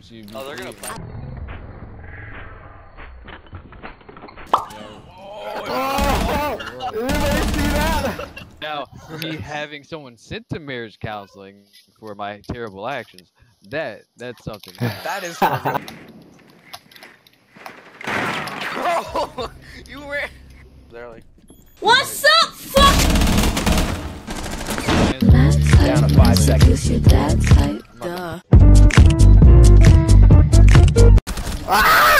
you'd be. Oh, they're gonna play. Everybody see that? Now, me having someone sent to marriage counseling for my terrible actions, that's something. That is for real. Bro, you were. They're like. What's up, fuck? Down to 5 seconds. That type. Duh. Ah!